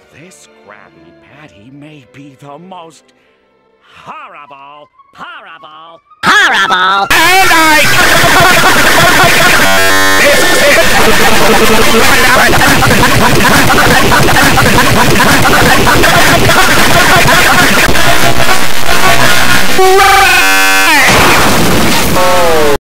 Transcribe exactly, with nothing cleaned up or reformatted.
This Krabby Patty may be the most horrible, horrible, Horrible! and I...